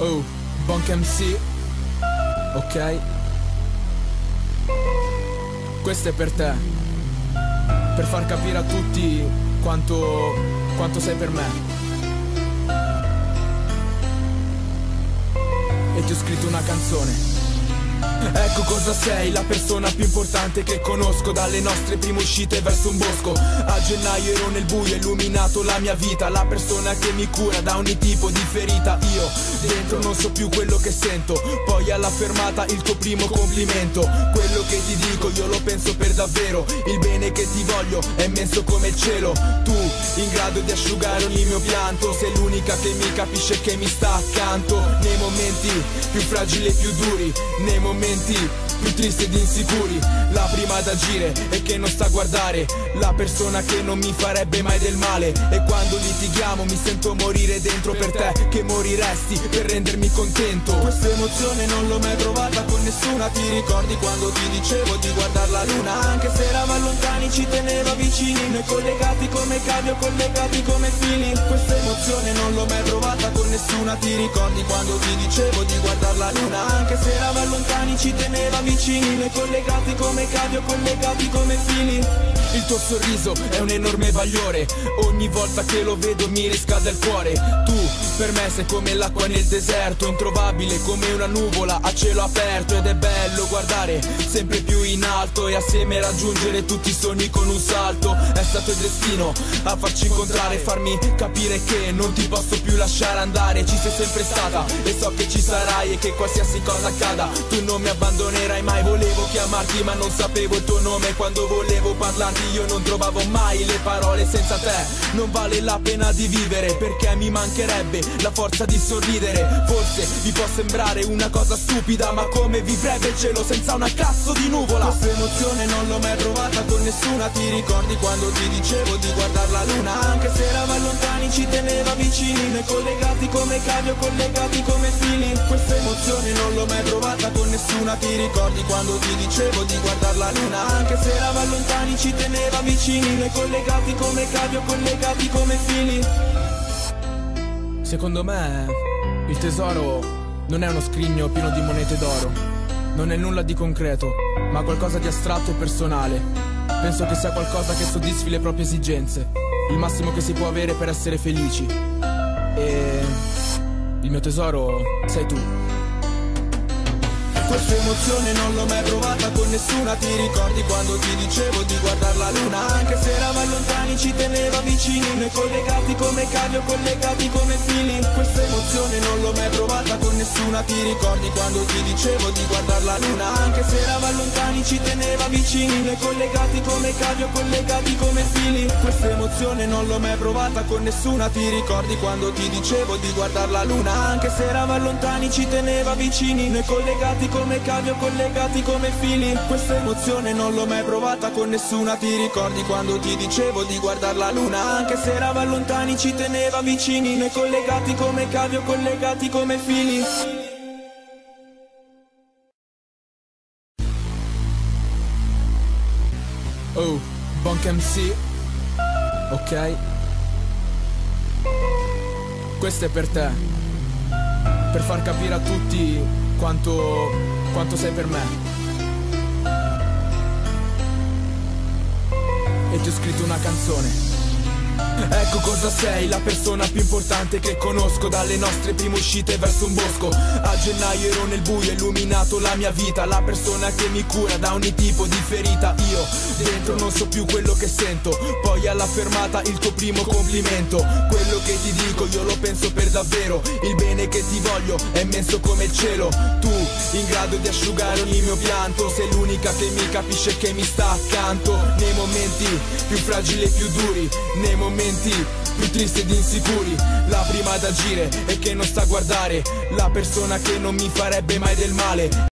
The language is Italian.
Oh, Bonk MC. Ok. Questo è per te. Per far capire a tutti quanto sei per me. E ti ho scritto una canzone. Ecco cosa sei, la persona più importante che conosco. Dalle nostre prime uscite verso un bosco. A gennaio ero nel buio, illuminato la mia vita. La persona che mi cura da ogni tipo di ferita. Io dentro non so più quello che sento. Poi alla fermata il tuo primo complimento. Quello che ti dico io lo penso per davvero. Il bene che ti voglio è immenso come il cielo. Tu in grado di asciugare ogni mio pianto. Sei l'unica che mi capisce, che mi sta accanto. Nei momenti più fragili e più duri, nei momenti più tristi ed insicuri. La prima ad agire e che non sta a guardare. La persona che non mi farebbe mai del male. E quando litighiamo mi sento morire dentro per te, che moriresti per rendermi contento. Questa emozione non l'ho mai provata con nessuna. Ti ricordi quando ti dicevo di guardare la luna? Anche se eravamo lontani ci teneva vicini. Noi collegati come cavio, collegati come fili. Questa emozione non l'ho mai provata con nessuna. Ti ricordi quando ti dicevo di guardare la luna? Anche se eravamo lontani ci teneva vicini. Noi collegati come cavio, collegati come fili. Il tuo sorriso è un enorme bagliore. Ogni volta che lo vedo mi riscalda il cuore. Tu per me sei come l'acqua nel deserto, introvabile come una nuvola a cielo aperto. Ed è bello guardare sempre più in alto e assieme raggiungere tutti i sogni con un salto. È stato il destino a farci incontrare, farmi capire che non ti posso più lasciare andare. Ci sei sempre stata e so che ci sarai, e che qualsiasi cosa accada tu non mi abbandonerai mai. Volevo chiamarti ma non sapevo il tuo nome. Quando volevo parlarti io non trovavo mai le parole. Senza te non vale la pena di vivere, perché mi mancherebbe la forza di sorridere. Forse vi può sembrare una cosa stupida, ma come vivrebbe il cielo senza una cazzo di nuvola? Questa emozione non l'ho mai provata con nessuna. Ti ricordi quando ti dicevo di guardare la luna? Anche se eravamo lontani ci teneva vicini. Noi collegati come cavio, collegati come fili. Questa emozione non l'ho mai provata con nessuna. Ti ricordi quando ti dicevo di guardare la luna? Anche se eravamo lontani ci teneva vicini. Noi collegati come cavio, collegati come fili. Secondo me il tesoro non è uno scrigno pieno di monete d'oro. Non è nulla di concreto, ma qualcosa di astratto e personale. Penso che sia qualcosa che soddisfi le proprie esigenze, il massimo che si può avere per essere felici. E il mio tesoro sei tu. Questa emozione non l'ho mai provata con nessuna. Ti ricordi quando ti dicevo di guardare la luna? Anche se eravamo lontani ci teneva vicini. Noi collegati come cavio, collegati come fili. Questa emozione non l'ho mai provata con nessuna. Ti ricordi quando ti dicevo di guardare la luna? Anche se eravamo lontani ci teneva vicini. Noi collegati come cavio, collegati come fili. Questa emozione non l'ho mai provata con nessuna. Ti ricordi quando ti dicevo di guardare la luna? Anche se eravamo lontani ci teneva vicini. Noi collegati come cavio, collegati come fili. Questa emozione non l'ho mai provata con nessuna. Ti ricordi quando ti dicevo di guardare la luna? Anche se eravamo lontani ci teneva vicini. Noi collegati come cavio, collegati come fili. Oh, Bonk MC. Ok. Questo è per te. Per far capire a tutti quanto sei per me. E ti ho scritto una canzone. Ecco cosa sei, la persona più importante che conosco. Dalle nostre prime uscite verso un bosco. A gennaio ero nel buio, illuminato la mia vita. La persona che mi cura da ogni tipo di ferita. Io dentro non so più quello che sento. Poi alla fermata il tuo primo complimento. Quello che ti dico io lo penso per davvero. Il bene che ti voglio è immenso come il cielo. Tu in grado di asciugare ogni mio pianto. Sei l'unica che mi capisce, che mi sta accanto. Nei momenti più fragili e più duri, nei momenti più tristi ed insicuri. La prima ad agire e che non sta a guardare. La persona che non mi farebbe mai del male.